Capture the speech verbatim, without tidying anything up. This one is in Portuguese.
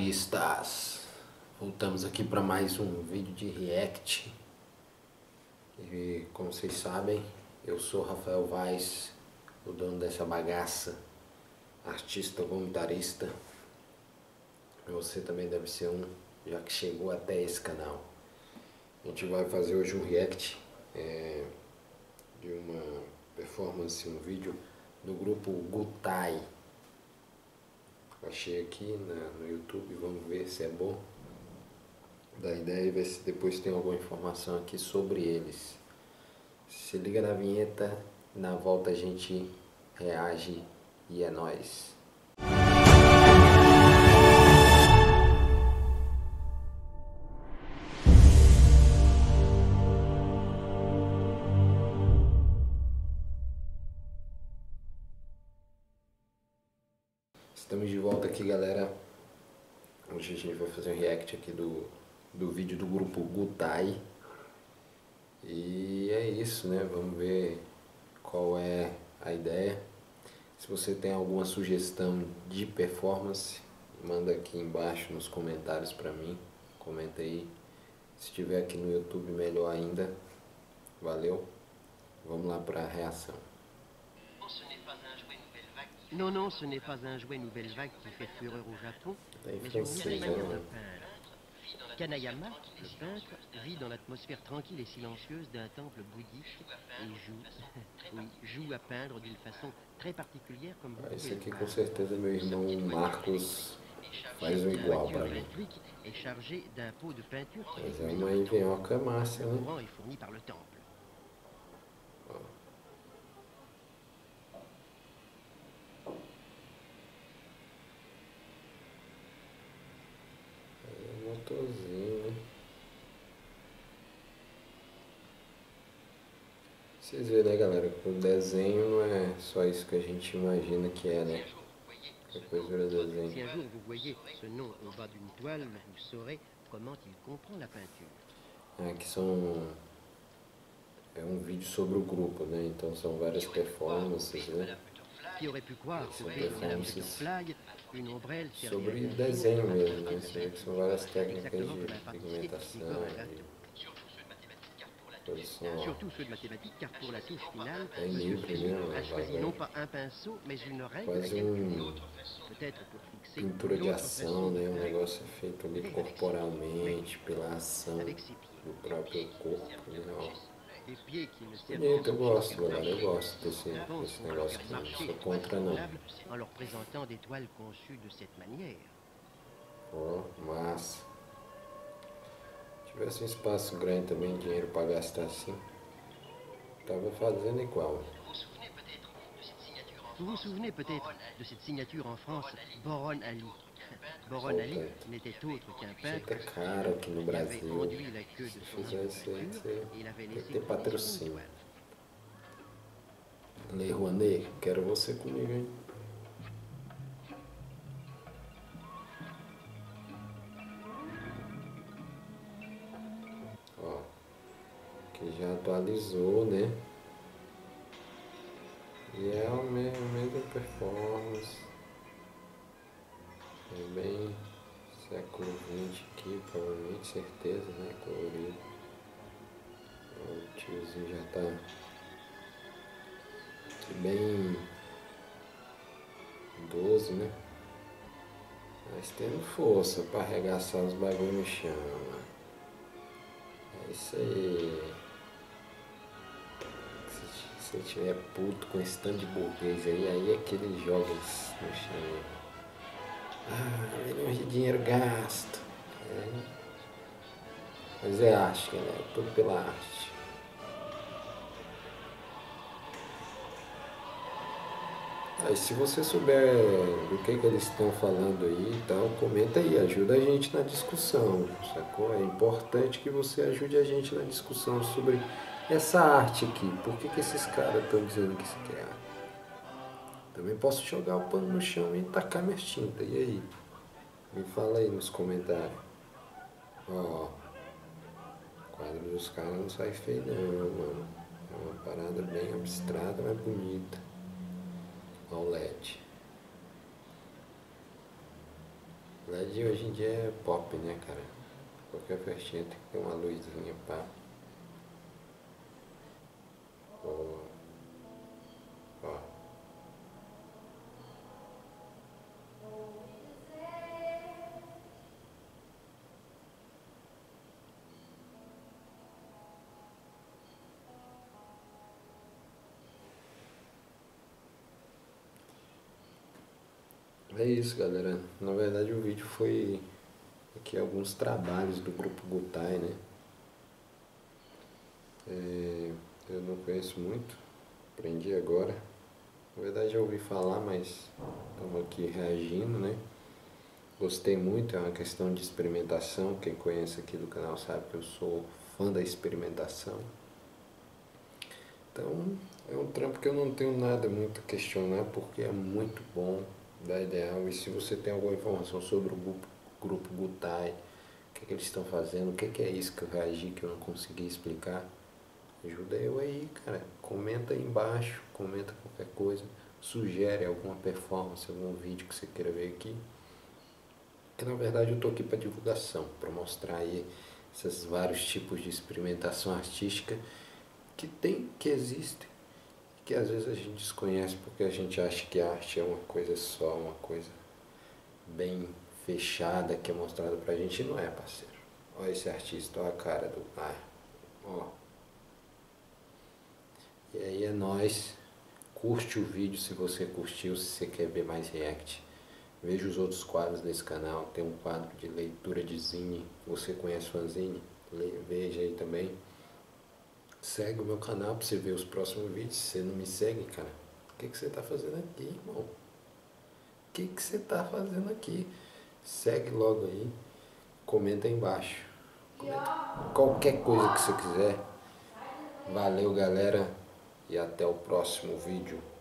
Realistas, voltamos aqui para mais um vídeo de react. E como vocês sabem, eu sou Rafael Vaz, o dono dessa bagaça, artista voluntarista. Você também deve ser um, já que chegou até esse canal. A gente vai fazer hoje um react é, de uma performance, um vídeo do grupo Gutai. Achei aqui na, no YouTube, vamos ver se é bom. Da ideia é ver se depois tem alguma informação aqui sobre eles. Se liga na vinheta, na volta a gente reage e é nóis. Estamos de volta aqui, galera. Hoje a gente vai fazer um react aqui do, do vídeo do grupo Gutai. E é isso, né? Vamos ver qual é a ideia. Se você tem alguma sugestão de performance, manda aqui embaixo nos comentários pra mim. Comenta aí. Se estiver aqui no YouTube, melhor ainda. Valeu. Vamos lá pra reação. Non, non, ce n'est pas un jouet nouvelle vague qui fait fureur au Japon, Tá em mais une francês, nouvelle manière de né? peindre. Kanayama, le peintre, vit dans l'atmosphère tranquille et silencieuse d'un temple bouddhique et joue, oui, joue à peindre d'une façon très particulière comme vous Ah, esse pouvez le aqui com voir. certeza meu irmão Marcos faz um La igual voiture pra mim. électrique est chargée d'un pot de peinture qui Mas fait é couler uma dans le temple. engenhoca massa, Le né? courant est fourni par le temple. É um motorzinho, né? Vocês veem, né, galera? Que o desenho não é só isso que a gente imagina que é, né? Depois vira Si desenho. un jour vous voyez ce nom au bas d'une toile, vous saurez comment il comprend la peinture. Aqui são... É um vídeo sobre o grupo, né? Então são várias performances, né? Qui aurait pu croire São qu'au pays de la performances flag, une ombrelle servirait sobre d'insigne desenho pour mesmo, né? attraper Você le vê que ciel. são várias técnicas Exactement de comme un pâtissier qui pigmentação, décore un de gâteau. produção. Surtout ceux de mathématiques, car pour la touche finale, É Monsieur livre, Fessou né? a choisi Vai- non vai- pas un pinceau, mais une règle à Quase calculer. um... Peut-être pour fixer pintura de l'autre ação, façon de né? Um faire negócio feito ali corporalmente, pela ação avec ses pieds. do próprio corpo, né? Ó. Des pieds qui ne servent Bonito, eu qu'à gosto, faire galera, eu marcher. gosto desse, Pense desse qu'on va leur negócio faire aqui, marcher não sou de toile contra não. semblable en leur présentant des toiles conçues de cette manière. Ó, massa. Se tivesse um espaço grande também, dinheiro pra gastar assim, tava fazendo igual. Vous vous souvenez peut-être de cette signature en France, Boron Ali. Boron Ali n'était autre qu'un peintre Fica caro aqui no qui avait Brasil. enduit la queue de Se son fizesse peinture isso, et il avait tem laissé que ter couler sur une patrocínio. toile. Lei Rouanet, quero você comigo, hein? Ó, que já atualizou, né? E é a mesma, a mesma performance. É bem século vinte aqui, provavelmente, certeza, né? Colorido. Ó, o tiozinho já tá bem idoso, né? Mas tendo força para arregaçar os bagulho no chão. É isso aí. Se você tiver puto com esse tanto de burguês aí, aí é que ele joga isso no chão. Ah, milhões de dinheiro gasto. É. Mas é arte, galera. Tudo pela arte. Aí, se você souber do que, que eles estão falando aí e tal, comenta aí, ajuda a gente na discussão, sacou? É importante que você ajude a gente na discussão sobre essa arte aqui. Por que, que esses caras estão dizendo que isso aqui é arte? Também posso jogar o pano no chão e tacar minhas tintas, e aí? Me fala aí nos comentários. Ó, o quadro dos caras não sai feio não, mano. É uma parada bem abstrata, mas bonita. Ó o L E D. L E D hoje em dia é pop, né, cara? Qualquer festinha tem que ter uma luzinha, pá. Ó, ó. É isso, galera. Na verdade o vídeo foi aqui alguns trabalhos do grupo Gutai, né? É, eu não conheço muito, aprendi agora. Na verdade já ouvi falar, mas estamos aqui reagindo, né? Gostei muito, é uma questão de experimentação. Quem conhece aqui do canal sabe que eu sou fã da experimentação. Então é um trampo que eu não tenho nada muito a questionar, porque é muito bom, dá ideal. E se você tem alguma informação sobre o grupo, grupo Gutai, o que, é que eles estão fazendo, o que, que é isso que eu reagi que eu não consegui explicar, ajuda eu aí, cara. Comenta aí embaixo, comenta qualquer coisa, sugere alguma performance, algum vídeo que você queira ver aqui. Porque na verdade eu tô aqui para divulgação, para mostrar aí esses vários tipos de experimentação artística que tem, que existem, que às vezes a gente desconhece porque a gente acha que a arte é uma coisa só, uma coisa bem fechada que é mostrada pra gente, e não é, parceiro. Olha esse artista, olha a cara do pai, ó. E aí é nóis. Curte o vídeo se você curtiu, se você quer ver mais react. Veja os outros quadros desse canal, tem um quadro de leitura de zine. Você conhece fanzine? Veja aí também. Segue o meu canal pra você ver os próximos vídeos. Se você não me segue, cara, o que, que você tá fazendo aqui, irmão? O que, que você tá fazendo aqui? Segue logo aí, comenta aí embaixo. Comenta qualquer coisa que você quiser. Valeu, galera, e até o próximo vídeo.